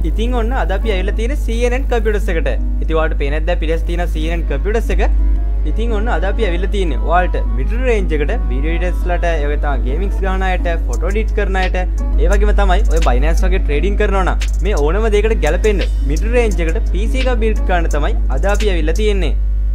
ඉතින් ඔන්න අද අපි ඇවිල්ලා තියෙන CNN කම්පියුටර්ස් එකට. ඉතින් ඔයාලට පේන්නේ නැද්ද පිටස් තියෙන CNN කම්පියුටර්ස් එක. ඉතින් ඔන්න අද අපි ඇවිල්ලා තියෙන්නේ ඔයාලට මිඩල් රේන්ජ් එකට වීඩියෝ එඩිටර්ස්ලාට ඒ වගේ තමයි ගේමින්ග්ස් ගහන අයට ෆොටෝ එඩිට් කරන අයට ඒ වගේම තමයි ඔය බයිනෑන්ස් වගේ ට්‍රේඩින් කරනවා නම් මේ ඕනම දෙයකට ගැලපෙන්න මිඩල් රේන්ජ් එකට PC එක බිල්ඩ් කරන්න තමයි අද අපි ඇවිල්ලා තියෙන්නේ.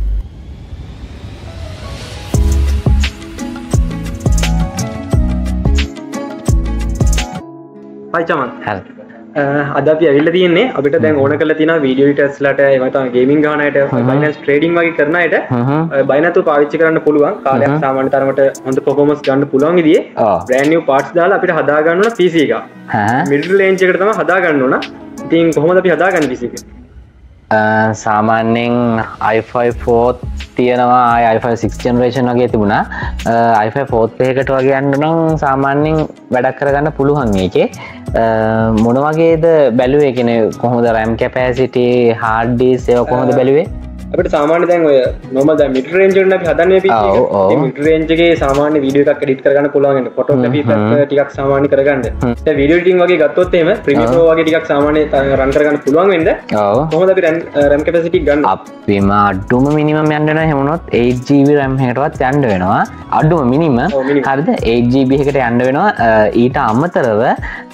Hi Chaman. හරි. අද අපි ඇවිල්ලා තියෙන්නේ අපිට දැන් ඕන කරලා තියෙනවා වීඩියෝ එඩිටර්ස්ලාට එහෙම නැත්නම් ගේමින් ගහන අයට බයිනෑන්ස් ට්‍රේඩින් වගේ කරන අයට බයිනෑන්ස් පාවිච්චි කරන්න පුළුවන් කාලයක් සාමාන්‍ය තරමට හොඳ පර්ෆෝමන්ස් ගන්න පුළුවන් විදිහේ බ්‍රෑන්ඩ් නිව් පාර්ට්ස් දාලා අපිට හදා ගන්න ඕන PC එක. මිඩල් රේන්ජ් එකට තමයි හදා ගන්න ඕන. ඉතින් කොහොමද අපි හදාගන්නේ PC එක? සාමාන්‍යයෙන් i5 4 තියෙනවා i5 6 ජෙනරේෂන් වගේ තිබුණා. i5 4 එකකට වගේ යන්න නම් සාමාන්‍යයෙන් වැඩක් කරගන්න පුළුවන් මේකේ. මොන වගේද බැලුවේ කියන්නේ කොහොමද RAM capacity hard disk ඒවා කොහොමද බැලුවේ? අපිට සාමාන්‍ය දැන් ඔය normal දැන් mid range එකට අපි හදන්නේ PC එක. ඉතින් mid range එකේ සාමාන්‍ය වීඩියෝ එකක් edit කරගන්න පුළුවන් වෙන photography එක ටිකක් සාමාන්‍ය කරගන්න. දැන් video editing වගේ ගත්තොත් එහෙම Premiere Pro වගේ ටිකක් සාමාන්‍ය run කරගන්න පුළුවන් වෙන්න. කොහොමද අපි RAM capacity ගන්න? අපිම අඩුම minimum යන්න වෙනවා හැමනොත් 8GB RAM එකකටවත් යන්න වෙනවා. අඩුම minimum හරිද 8GB එකට යන්න වෙනවා. ඊට අමතරව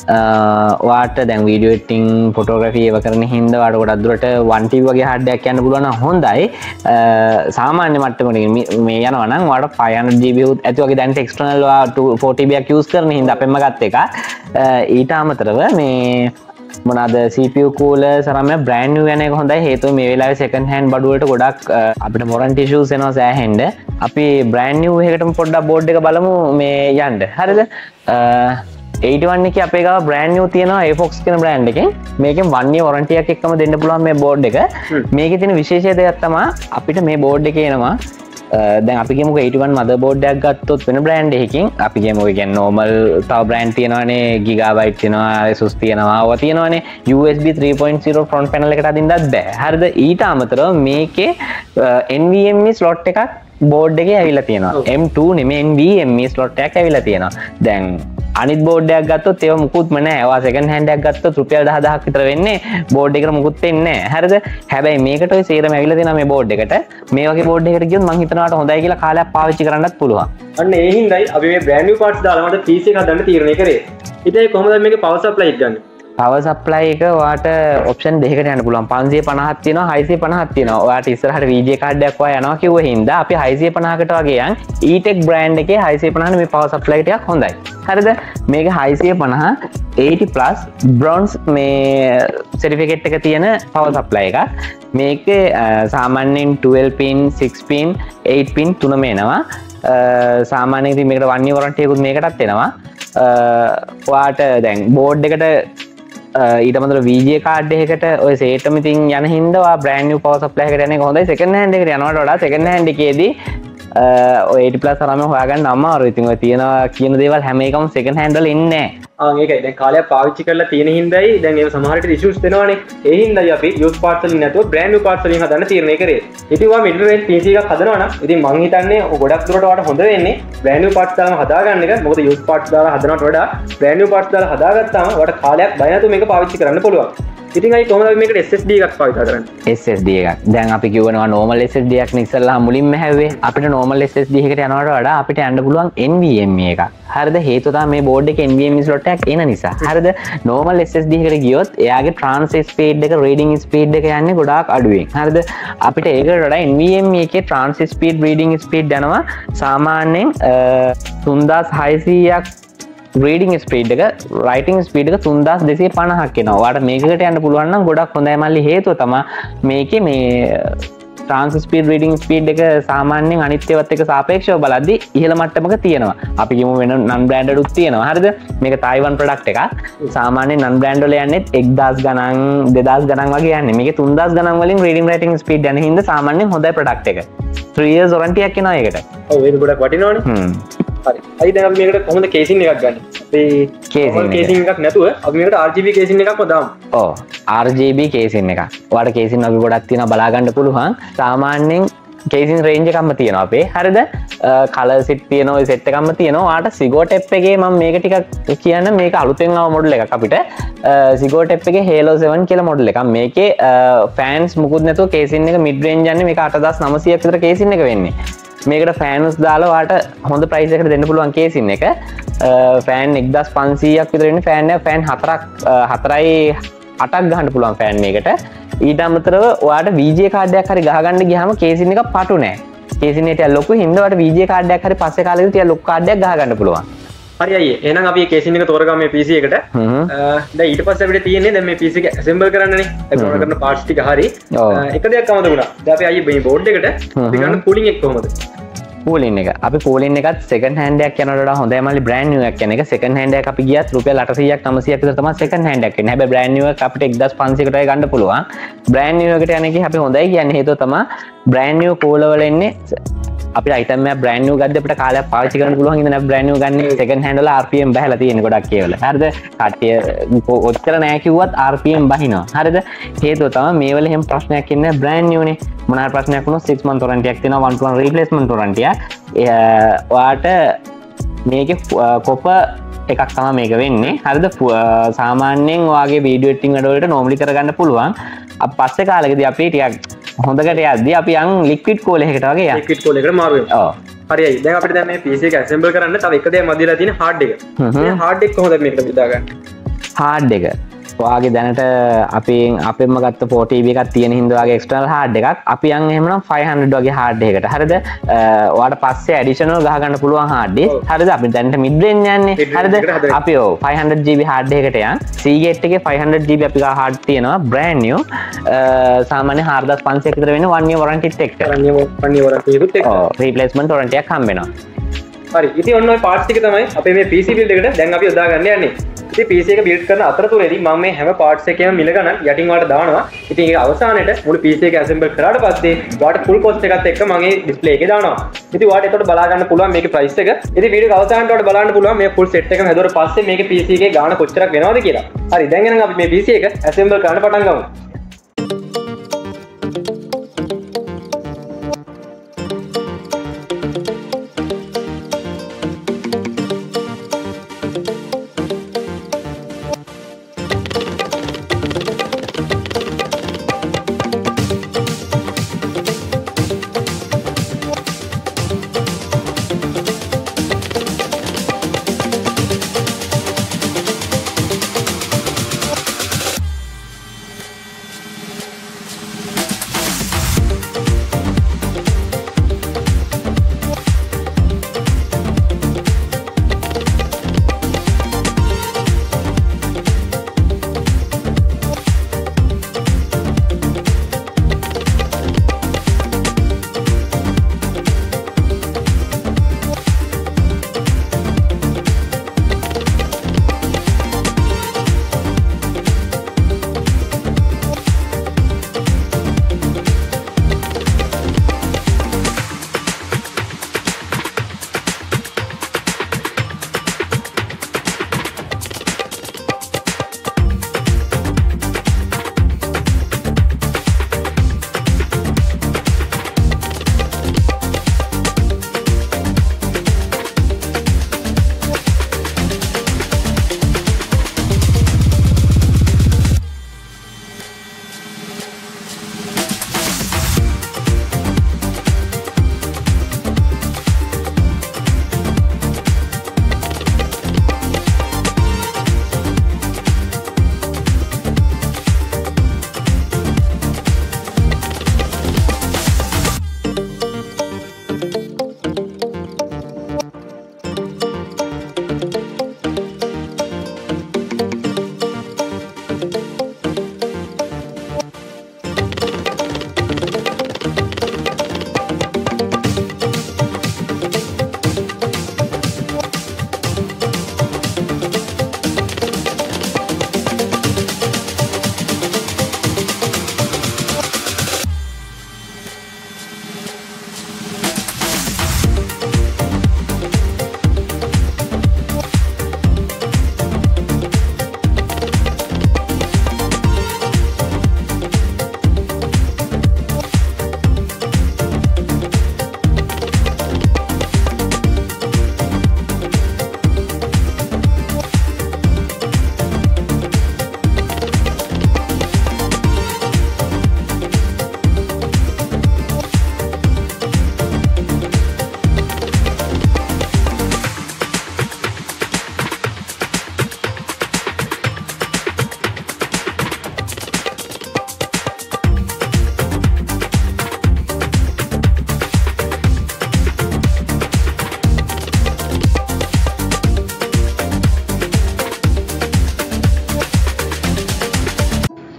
ඔයාට දැන් video editing photography ඒව කරන හින්දා ඔයාට ගොඩක් දුරට 1TB වගේ hard එකක් යන්න පුළුවන් නම් හොඳයි. සාමාන්‍ය මට්ටමකට මේ යනවා නම් ඔයාලට 500GB උත් ඇති වගේ දැන් එක්ස්ටර්නල් 4TB එකක් යූස් කරන හින්දා අපෙන්ම ගත්ත එක. ඊට අමතරව මේ මොනවාද CPU cooler සරම brand new යන එක හොඳයි. හේතුව මේ වෙලාවේ second hand බඩු වලට ගොඩක් අපිට warranty issues එනවා සෑහෙන්න. අපි brand new එකකටම පොඩ්ඩක් board එක බලමු මේ යන්න. හරිද? 81 එකේ අපේ ගාව brand new තියෙනවා Afox කියන brand එකෙන්. මේකෙන් 1 year warranty එකක් එක්කම දෙන්න පුළුවන් මේ board එක. මේකේ තියෙන විශේෂය දෙයක් තමයි අපිට මේ board එකේ එනවා දැන් අපි කියමුකෝ 81 motherboard එකක් ගත්තොත් වෙන brand එකකින් අපි කියමුකෝ කියන්නේ normal තව brand තියෙනවානේ Gigabyte තියෙනවා Asus තියෙනවා ඔය තියෙනවානේ USB 3.0 front panel එකට අදින්නත් බෑ. හරිද? ඊට අමතරව මේකේ NVMe slot එකක් board එකේ ඇවිල්ලා තියෙනවා. M2 නෙමෙයි NVMe slot එකක් ඇවිල්ලා තියෙනවා. දැන් අනිත් බෝඩ් එකක් ගත්තොත් ඒව මුකුත්ම නැහැ. ඒවා සෙකන්ඩ් හෑන්ඩ් එකක් ගත්තොත් රුපියල් 10000ක් විතර වෙන්නේ. බෝඩ් එකට මුකුත් වෙන්නේ නැහැ. හරිද? හැබැයි මේකට ඔය සේරම ඇවිල්ලා තියෙනවා මේ බෝඩ් එකට. මේ වගේ බෝඩ් එකකට ගියොත් මං හිතනවාට හොඳයි කියලා කාලයක් පාවිච්චි කරන්නත් පුළුවන්. අන්න ඒ හින්දායි අපි මේ brand new parts දාලා මට PC එක හදන්න තීරණය කරේ. ඉතින් කොහොමද මේකේ power supply එක ගන්නේ? power supply එක ඔයාට option දෙකකට යන්න පුළුවන්. 550ක් තියෙනවා 650ක් තියෙනවා. ඔයාට ඉස්සරහට VGA card එකක් ඔයා යනවා කිව්ව හින්දා අපි 650කට වගේ යන් E-Tech brand එකේ 650 මේ power supply ටිකක් හොඳයි. හරිද? මේක 650 80+ bronze මේ certificate එක තියෙන power supply එකක්. මේකේ සාමාන්‍යයෙන් 12 pin 6 pin 8 pin තුනම එනවා. සාමාන්‍යයෙන් ඉතින් මේකට 1 year warranty එකකුත් මේකටත් එනවා. ඔයාට දැන් board එකට ඊට අමතරව VGA card එකකට ඔය සේටම ඉතින් යන හින්දා ඔයා brand new power supply එකකට යන එක හොඳයි. second hand එකට යනවට වඩා second hand එකේදී ඔය 80+ තරම හොයාගන්න අමාරුයි. ඉතින් ඔය තියෙනවා කියන දේවල් හැම එකම second hand වල ඉන්නේ නැහැ. ඒකයි දැන් කාලයක් පාවිච්චි කරලා තියෙන හින්දායි දැන් ඒක සමහර විට issues දෙනවානේ. ඒ හින්දායි අපි used parts වලින් නැතුව brand new parts වලින් හදන්න තීරණය කරේ. ඉතින් ඔයා middle range PC එකක් හදනවා නම් ඉතින් මං හිතන්නේ ගොඩක් දුරට ඔයාලට හොඳ වෙන්නේ brand new parts දාලා හදාගන්න එක. මොකද used parts දාලා හදනවට වඩා brand new parts දාලා හදාගත්තාම ඔයාලට කාලයක් බය නැතුව මේක පාවිච්චි කරන්න පුළුවන්. ඉතින් අයි කොහොමද අපි මේකට SSD එකක් පාවිච්චි කරන්නේ? SSD එකක්. දැන් අපි කියවනවා normal SSD එකක් නේ ඉස්සල්ලා මුලින්ම හැව්වේ. අපිට normal SSD එකකට යනවට වඩා අපිට යන්න පුළුවන් NVMe එකක්. හරිද? හේතුව තමයි මේ board එකේ NVMe slot එකක් එන නිසා. හරිද? normal SSD එකකට ගියොත් එයාගේ transfer speed එක reading speed එක යන්නේ ගොඩාක් අඩුවෙන්. හරිද? අපිට ඒකට වඩා NVMe එකේ transfer speed reading speed යනවා සාමාන්‍යයෙන් 3600ක් reading speed එක writing speed එක 3250ක් එනවා. ඔයාලට මේකකට යන්න පුළුවන් නම් ගොඩක් හොඳයි මල්ලි. හේතුව තමයි මේකේ මේ transfer speed reading speed එක සාමාන්‍යයෙන් අනිත් ඒවාත් එක්ක සාපේක්ෂව බලද්දී ඉහළ මට්ටමක තියෙනවා. අපි කියමු වෙන non branded උත් තියෙනවා. හරිද? මේක Taiwan product එකක්. සාමාන්‍යයෙන් non brand වල යන්නේ 1000 ගණන් 2000 ගණන් වගේ යන්නේ. මේකේ 3000 ගණන් වලින් reading writing speed යන හින්දා සාමාන්‍යයෙන් හොඳයි product එක. 3 years warranty එකක් එනවා ඒකට. ඔව් ඒක ගොඩක් වටිනවනේ. හරි. අයි දැන් අපි මේකට කොහොමද casing එකක් ගන්න? අපි casing එකක් නැතුව අපි මේකට RGB casing එකක්ම දාමු. ඔව් RGB casing එකක්. ඔයාලට casing අපි ගොඩක් තියෙනවා බලා ගන්න පුළුවන්. සාමාන්‍යයෙන් කේසින් රේන්ජ් එකක්ම තියෙනවා අපේ හරිද කලර් සෙට් තියෙනවා සෙට් එකක්ම තියෙනවා ආට සිගෝ ටෙප් එකේ මම මේක ටිකක් කියන්න මේක අලුතෙන් ආව මොඩල් එකක් අපිට සිගෝ ටෙප් එකේ Halo 7 කියලා මොඩල් එකක් මේකේ ෆෑන්ස් මුකුත් නැතුව කේසින් එක මිඩ් රේන්ජ් යන්නේ මේක 8900ක් විතර කේසින් එක වෙන්නේ මේකට ෆෑන්ස් දාලා වාට හොඳ ප්‍රයිස් එකකට දෙන්න පුළුවන් කේසින් එක ෆෑන් 1500ක් විතර වෙන්නේ ෆෑන් එක ෆෑන් 8ක් ගහන්න පුළුවන් ෆෑන් මේකට ඊට අමතරව ඔයාට VGA කාඩයක් හරි ගහගන්න ගියාම කේසින් එක පටු නෑ කේසින් එක ලොකු හින්දා ඔයාට VGA කාඩයක් හරි පස්සේ කාලෙකට තියා ලොකු කාඩයක් ගහගන්න පුළුවන් හරි අයියේ එහෙනම් අපි කේසින් එක තෝරගමු මේ PC එකට දැන් ඊට පස්සේ අපිට තියෙන්නේ දැන් මේ PC එක assemble කරන්නනේ assemble කරන parts ටික හරි එක දෙයක් අමතක වුණා දැන් අපි අයියේ මේ board එකට අපි ගන්න cooling එක කොහමද කූලින් එක අපි කූලින් එකත් සෙකන්ඩ් හෑන්ඩ් එකක් යනකොට වඩා හොඳයි මල්ලි බ්‍රෑන්ඩ් නිව් එකක් කියන එක සෙකන්ඩ් හෑන්ඩ් එකක් අපි ගියත් රුපියල් 800ක් 900ක් විතර තමයි සෙකන්ඩ් හෑන්ඩ් එකක් එන්නේ හැබැයි බ්‍රෑන්ඩ් නිව් එක අපිට 1500කට වගේ ගන්න පුළුවන් බ්‍රෑන්ඩ් නිව් එකට යන එකේ අපි හොඳයි කියන්නේ හේතුව තමයි බ්‍රෑන්ඩ් නිව් කෝල වල එන්නේ අපිට අයිටම් එක බ්‍රෑන්ඩ් නිව් ගද්දි අපිට කාලයක් පාවිච්චි කරන්න පුළුවන් ඉඳන් අපි බ්‍රෑන්ඩ් නිව් ගන්න සෙකන්ඩ් හෑන්ඩ් වල RPM බහලා තියෙන ගොඩක් ඒවල හරිද කට්ටිය ඔච්චර නෑ කිව්වත් RPM බහිනවා හරිද හේතුව තමයි මේ වල එහෙම ප්‍රශ්නයක් ඉන්නේ බ්‍රෑන්ඩ් නිව්නේ මොනවා ප්‍රශ්නයක් වුණොත් 6 month warranty එකක් තියෙනවා 1 to 1 replacement warranty එක ඔයාට මේකේ කොප එකක් තමයි මේක වෙන්නේ හරිද සාමාන්‍යයෙන් ඔයාගේ වීඩියෝ එඩිටින් වැඩවලට normally කරගන්න පුළුවන් අපි පස්සේ කාලෙකදී අපි ටිකක් හොඳකට යද්දී අපි යන් ලික්විඩ් කෝල් එකකට වගේ යන් ලික්විඩ් කෝල් එකට මාරු වෙනවා ඔව් හරියි දැන් අපිට දැන් මේ PC එක assemble කරන්න තව එක දෙයක් මදිලා තියෙන hard එක මේ hard එක කොහොමද මේකට බෙදාගන්නේ hard එක ඔයාගේ දැනට අපෙන්ම ගත්ත 4TB එකක් තියෙන හින්දා ඔයාගේ external hard එකක් අපි යන් එහෙමනම් 500 වගේ hard එකකට හරිද ඔයාට පස්සේ additional ගහ ගන්න පුළුවන් hard disk හරිද අපි දැනට mid range යන්නේ හරිද අපි ඔව් 500GB hard එකකට යන් Seagate එකේ 500GB අපි ගා hard තියෙනවා brand new සාමාන්‍ය 4500ක් විතර වෙන 1 year warranty එක්ක 1 year warranty එකත් එක්ක ඔව් replacement warranty එකක් හම්බ වෙනවා හරි ඉතින් ඔන්න ඔය parts ටික තමයි අපේ මේ PC build එකට දැන් අපි යොදා ගන්න යන්නේ ඉතින් PC එක build කරන අතරතුරේදී මම මේ හැම parts එකේම මිල ගණන් යටින් ඔයාලට දානවා ඉතින් ඒක අවසානයේට මුළු PC එක assemble කරාට පස්සේ ඔයාලට full cost එකත් එක්ක මම මේ display එකේ දානවා ඉතින් ඔයාලට එතකොට බලා ගන්න පුළුවන් මේකේ price එක ඉතින් වීඩියෝ එක අවසානට ඔයාලට බලන්න පුළුවන් මේ full set එකම හැදුවට පස්සේ මේකේ PC එකේ ගාණ කොච්චරක් වෙනවද කියලා හරි දැන් එහෙනම් අපි මේ PC එක assemble කරන්න පටන් ගමු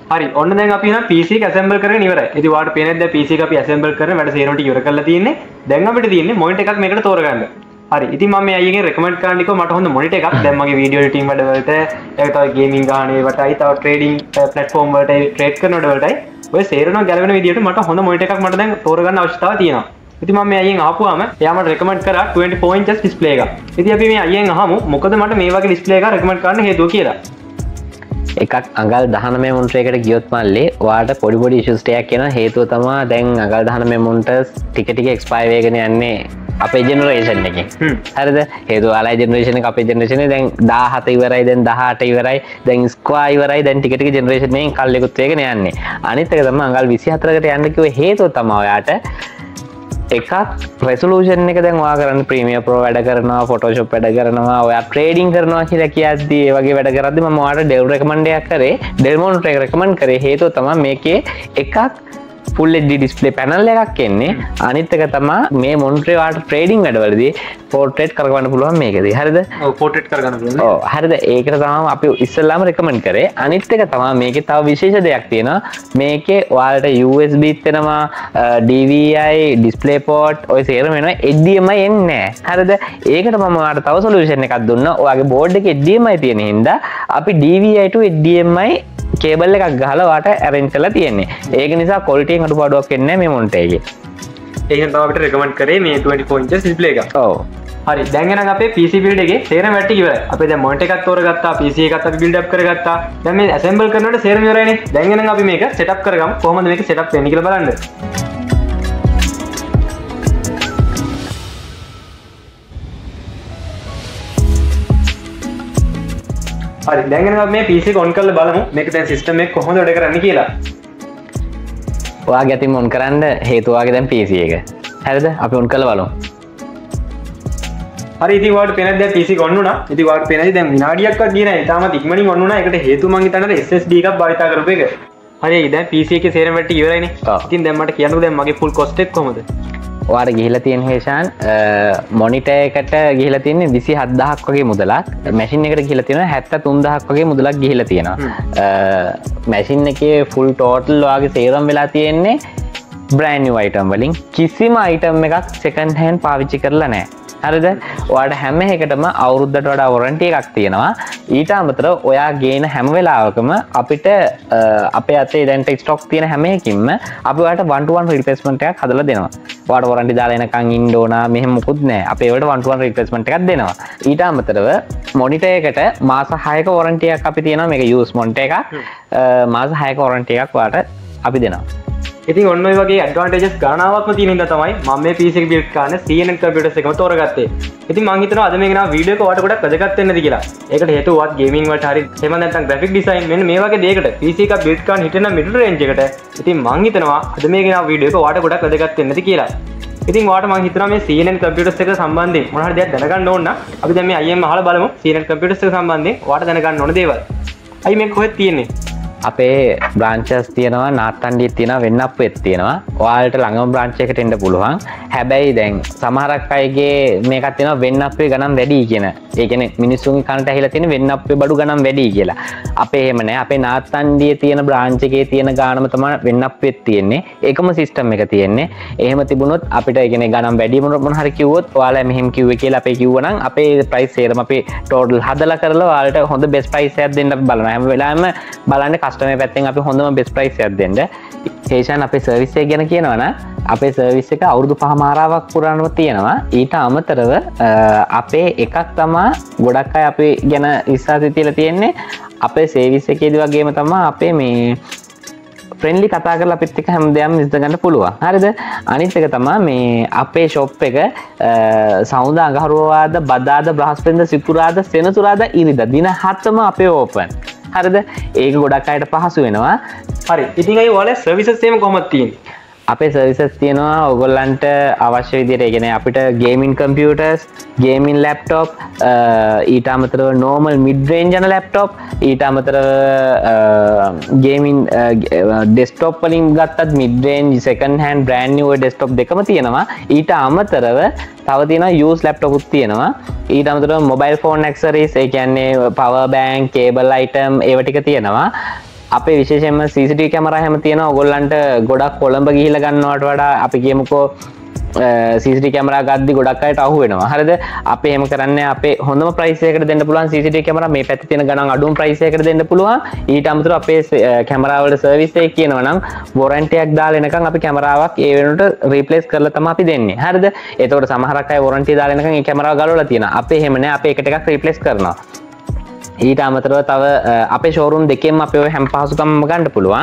හරි ඔන්න දැන් අපි නම් PC එක assemble කරගෙන ඉවරයි. ඉතින් ඔයාලට පේනද දැන් PC එක අපි assemble කරගෙන වැඩ සේරම ටික ඉවර කරලා තියෙන්නේ. දැන් අපිට තියෙන්නේ monitor එකක් මේකට තෝරගන්න. හරි ඉතින් මම මේ අයියගෙන් recommend කරන්න කිව්වා මට හොඳ monitor එකක්. දැන් මගේ video editing වැඩ වලට ඒක තව gaming ගාන ඒවටයි තව trading platform වලට trade කරන වැඩ වලටයි ඔය සේරම ගැලවෙන විදිහට මට හොඳ monitor එකක් මට දැන් තෝරගන්න අවශ්‍යතාවය තියෙනවා. ඉතින් මම මේ අයියෙන් අහපුවාම එයා මට recommend කරා 24 inches display එකක්. ඉතින් අපි මේ අයියෙන් අහමු මොකද මට මේ වගේ display එකක් recommend කරන්න හේතුව කියලා. එකක් අඟල් 19 මොනිටර් එකට ගියොත් මල්ලේ ඔයාලට පොඩි ඉෂුස් ටිකක් කියනවා. හේතුව තමයි දැන් අඟල් 19 මොනිටර්ස් ටික expire වෙගෙන යන්නේ අපේ ජෙනරේෂන් එකෙන්. හරිද? හේතුව ඔයාලගේ ජෙනරේෂන් එක අපේ ජෙනරේෂන් එක දැන් 17 ඉවරයි දැන් 18 ඉවරයි දැන් ස්ක්වා ඉවරයි දැන් ටික ජෙනරේෂන් එකෙන් කල්ලෙකුත් වෙගෙන යන්නේ. අනිත් එක තමයි අඟල් 24කට යන්න කිව්වේ හේතුව තමයි ඔයාට එකක් රෙසලූෂන් එක දැන් ඔයා කරන්නේ ප්‍රීමියර් ප්‍රෝ වැඩ කරනවා ෆොටෝෂොප් වැඩ කරනවා ඔයා ට්‍රේඩින් කරනවා කියලා කියද්දි ඒ වගේ වැඩ කරද්දි මම ඔයාලට ඩෙල් රෙකමන්ඩ් එකක් කරේ ඩෙල් මොනිටර් එක රෙකමන්ඩ් කරේ හේතුව තමයි මේකේ එකක් full HD display panel එකක් එන්නේ අනිත් එක තමයි මේ මොනිටරේ ඔයාලට ට්‍රේඩින් වැඩවලදී පෝර්ට්‍රේට් කරගන්න පුළුවන් මේකදී හරිද ඔව් පෝර්ට්‍රේට් කරගන්න පුළුවන් ඔව් හරිද ඒකට තමයි අපි ඉස්සෙල්ලාම රෙකමන්ඩ් කරේ අනිත් එක තමයි මේකේ තව විශේෂ දෙයක් තියෙනවා මේකේ ඔයාලට USB එනවා DVI display port ඔය සේරම එනවා HDMI එන්නේ නැහැ හරිද ඒකට මම ඔයාලට තව සොලියුෂන් එකක් දුන්නා ඔයාගේ බෝඩ් එකේ HDMI තියෙන හින්දා අපි DVI to HDMI කේබල් එකක් ගහලා වාට arrange කරලා තියෙන්නේ. ඒක නිසා quality එකෙන් අඩුපාඩුවක් එන්නේ නැහැ මේ monitor එකේ. ඒකෙන් තමයි අපිට recommend කරේ මේ 24 inches display එක. ඔව්. හරි දැන් එහෙනම් අපේ PC build එකේ සේරම වැටි ඉවරයි. අපි දැන් monitor එකක් තෝරගත්තා, PC එකත් අපි build up කරගත්තා. දැන් මේ assemble කරනකොට සේරම ඉවරයිනේ. දැන් එහෙනම් අපි මේක setup කරගමු. කොහොමද මේක setup වෙන්නේ කියලා බලන්න. හරි දැන් එහෙනම් අපි මේ PC එක on කරලා බලමු. මේක දැන් system එක කොහොමද වැඩ කරන්නේ කියලා. ඔයාගේ අතින් on කරන්න හේතුව ඔයාගේ දැන් PC එක. හරිද? අපි on කරලා බලමු. හරි ඉතින් ඔයාලට පේනද දැන් PC එක on වුණා. ඉතින් ඔයාලට පේනද දැන් විනාඩියක්වත් ගියේ නැහැ. තාමත් ඉක්මනින් on වුණා. ඒකට හේතුව මං හිතන්නේ SSD එකක් භාවිත කරපු එක. හරි දැන් PC එකේ සේරම වැටි ඉවරයිනේ. ඉතින් දැන් මට කියන්නකෝ දැන් මගේ full cost එක කොහොමද? ඔයාට ගිහිලා තියෙන හේෂාන් මොනිටර් එකට ගිහිලා තියෙන්නේ 27000ක් වගේ මුදලක් මැෂින් එකට ගිහිලා තියෙනවා 73000ක් වගේ මුදලක් ගිහිලා තියෙනවා මැෂින් එකේ ෆුල් ටෝටල් ඔයාගේ සේරම වෙලා තියෙන්නේ brand new item වලින් කිසිම item එකක් second hand පාවිච්චි කරලා නැහැ හරිද ඔයාට හැම එකටම අවුරුද්දට වඩා warranty එකක් තියෙනවා ඊට අමතරව ඔයා ගේන හැම වෙලාවකම අපිට අපේ අතේ දැන් stock තියෙන හැම එකකින්ම අපි ඔයාට 1-to-1 replacement එකක් හදලා දෙනවා ඔයාට warranty දාලා එනකන් ඉන්න ඕන මෙහෙම මොකුත් නැහැ අපි ඒවට 1-to-1 replacement එකක් දෙනවා ඊට අමතරව monitor එකට මාස 6ක warranty එකක් අපි තියෙනවා මේක use monitor එකක් මාස 6ක warranty එකක් ඔයාට අපි දෙනවා ඉතින් ඔන්න ඔය වගේ ඇඩ්වාන්ටේජස් ගණනාවක්ම තියෙන හින්දා තමයි මම මේ PC එක build කරන්න CNN computers එකම තෝරගත්තේ. ඉතින් මම හිතනවා අද මේක නා වීඩියෝ එක ඔයාලට ගොඩක් වැදගත් වෙන්නද කියලා. ඒකට හේතුව වත් ගේමින් වලට හරි එහෙම නැත්නම් graphic design මෙන්න මේ වගේ දෙයකට PC එක build කරන්න හිතන middle range එකට. ඉතින් මම හිතනවා අද මේක නා වීඩියෝ එක ඔයාලට ගොඩක් වැදගත් වෙන්නද කියලා. ඉතින් ඔයාලට මම හිතනවා මේ CNN computers එක සම්බන්ධයෙන් මොන හරි දෙයක් දැනගන්න ඕන නම් අපි දැන් මේ IM අහලා බලමු CNN computers එක සම්බන්ධයෙන් ඔයාලට දැනගන්න ඕන දේවල්. අයි මේක කොහෙද තියෙන්නේ? අපේ බ්‍රාන්චස් තියෙනවා නාත්තන්ඩියෙත් තියෙනවා වෙන්නප්පුවෙත් තියෙනවා ඔයාලට ළඟම බ්‍රාන්ච් එකට එන්න පුළුවන් හැබැයි දැන් සමහරක් අයගේ මේකක් තියෙනවා වෙන්නප්පුවේ ගණන් වැඩි කියන ඒ කියන්නේ මිනිස්සුන්ගේ කනට ඇහිලා තියෙන වෙන්නප්පුවේ බඩු ගණන් වැඩි කියලා අපේ එහෙම නැහැ අපේ නාත්තන්ඩියේ තියෙන බ්‍රාන්ච් එකේ තියෙන ගානම තමයි වෙන්නප්පුවෙත් තියෙන්නේ ඒකම සිස්ටම් එක තියෙන්නේ එහෙම තිබුණොත් අපිට ඒ කියන්නේ ගණන් වැඩි මොන හරි කිව්වොත් ඔයාලා මෙහෙම කිව්වේ කියලා අපේ කිව්වනම් අපේ ප්‍රයිස් සේරම අපි ටෝටල් හදලා කරලා ඔයාලට හොඳ බෙස්ට් ප්‍රයිස් එකක් දෙන්න අපි බලනවා හැම වෙලාවෙම බලන්න කස්ටමර් පැත්තෙන් අපි හොඳම බෙස්ට් ප්‍රයිස් එකක් දෙන්න. හේෂන් අපේ සර්විස් එක ගැන කියනවා නම් අපේ සර්විස් එක අවුරුදු 5මාරාවක් පුරාණම තියෙනවා. ඊට අමතරව අපේ එකක් තමයි ගොඩක් අය අපේ ගැන විශ්වාසය තියලා තියෙන්නේ අපේ සර්විස් එකේදී වගේම තමයි අපේ මේ ෆ්‍රෙන්ඩ්ලි කතා කරලා අපිත් එක්ක හැමදේම විසඳ ගන්න පුළුවන්. හරිද? අනිත් එක තමයි මේ අපේ ෂොප් එක සවුන්දා අඟහරුවාදා බදාදා බ්‍රහස්පතින්දා සිකුරාදා සෙනසුරාදා ඉරිදා දින 7ම අපේ ඕපන්. හරිද ඒක ගොඩක් අයට පහසු වෙනවා හරි ඉතින් අය ඔයාලා සර්විසස් එහෙම කොහොමද තියෙන්නේ අපේ සර්විසස් තියෙනවා ඔයගොල්ලන්ට අවශ්‍ය විදිහට ඒ කියන්නේ අපිට ගේමින් කම්පියුටර්ස් ගේමින් ලැප්ටොප් ඊට අමතරව normal mid range යන ලැප්ටොප් ඊට අමතරව ගේමින් ඩෙස්ක්ටොප් වලින් ගත්තත් mid range second hand brand new desktop දෙකම තියෙනවා ඊට අමතරව තව තියෙනවා used laptop උත් තියෙනවා ඊට අමතරව mobile phone accessories ඒ කියන්නේ power bank cable item ඒව ටික තියෙනවා අපේ විශේෂයෙන්ම CCTV කැමරා හැම තියෙනවා ඔයගොල්ලන්ට ගොඩක් කොළඹ ගිහිල්ලා ගන්නවට වඩා අපි කියමුකෝ CCTV කැමරා ගද්දි ගොඩක් අයට අහු වෙනවා. හරිද? අපි එහෙම කරන්නේ අපේ හොඳම ප්‍රයිස් එකකට දෙන්න පුළුවන් CCTV කැමරා මේ පැත්තේ තියෙන ගණන් අඩුම ප්‍රයිස් එකකට දෙන්න පුළුවන්. ඊට අමතරව අපේ කැමරා වල සර්විස් එක කියනවා නම් වොරන්ටි එකක් දාලා එනකන් අපි කැමරාවක් ඒ වෙනුවට රීප්ලේස් කරලා තමයි අපි දෙන්නේ. හරිද? එතකොට සමහරක් අය වොරන්ටි දාලා එනකන් මේ කැමරාව ගලවලා තියෙනවා. අපේ එහෙම නෑ. අපි එකට එකක් රීප්ලේස් කරනවා. ඊට අමතරව තව අපේ ෂෝරූම් දෙකෙන්ම අපි ඔය හැම පහසුකම්ම ගන්න පුළුවන්.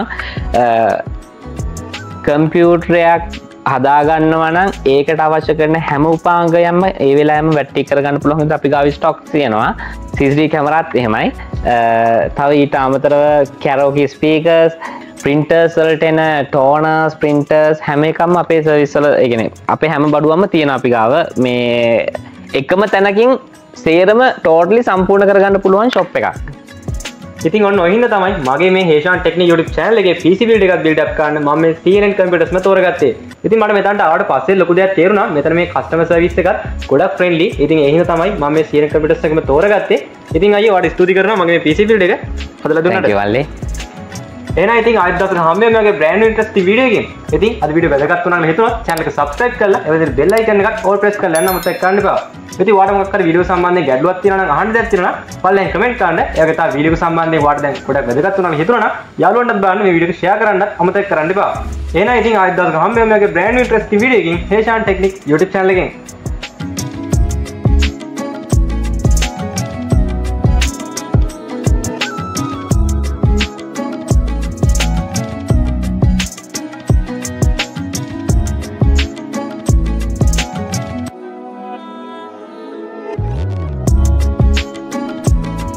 කම්පියුටරයක් හදාගන්නවා නම් ඒකට අවශ්‍ය කරන හැම උපාංගයක්ම ඒ වෙලාවෙම වැටි කරගන්න පුළුවන් විදිහට අපි ගාව ස්ටොක් තියෙනවා. CCTV කැමරාත් එහෙමයි. තව ඊට අමතරව කැරෝකි ස්පීකර්ස්, printers වලට එන toners, printers හැම එකම අපේ සර්විස් වල ඒ කියන්නේ අපේ හැම බඩුවම තියෙනවා අපි ගාව. මේ එකම තැනකින් සේරම ටෝටලි සම්පූර්ණ කරගන්න පුළුවන් ෂොප් එකක්. ඉතින් ඔන්න ඔය හින්දා තමයි මගේ මේ Heshan Technic YouTube channel එකේ PC build එකක් build up කරන්න මම මේ CNN computers ම තෝරගත්තේ. ඉතින් මට මෙතනට ආවට පස්සේ ලොකු දෙයක් තේරුණා. මෙතන මේ customer service එකත් ගොඩක් friendly. ඉතින් ඒ හින්දා තමයි මම මේ CNN computers එකම තෝරගත්තේ. ඉතින් අයියෝ ඔයාලට ස්තුති කරනවා මගේ මේ PC build එක හදලා දුන්නාට. Thank you වල්ලේ. එහෙනම් ඉතින් ආයෙත් දවසක හම්බෙමු මගේ brand new interesting video එකකින්. ඉතින් අද වීඩියෝ වැදගත් වුණා නම් හිතුණා channel එක subscribe කරලා ඒ වගේම bell icon එකත් all press කරලා යන්න අමතක කරන්න එපා. ඉතින් ඔයාලට මොකක් හරි වීඩියෝ සම්බන්ධයෙන් ගැටලුවක් තියෙනවා නම් අහන්න දෙයක් තියෙනවා නම් පල්ලෙන් කමෙන්ට් කරන්න. ඒ වගේ තව වීඩියෝ සම්බන්ධයෙන් ඔයාලට දැන් ගොඩක් වැදගත් වුණා නම් හිතුණා නම් යාළුවන්ටත් බලන්න මේ වීඩියෝ එක share කරන්නත් අමතක කරන්න එපා. එහෙනම් ඉතින් ආයෙත් දවසක හම්බෙමු මගේ brand new interesting video එකකින් Heshan Technic YouTube channel එකෙන්.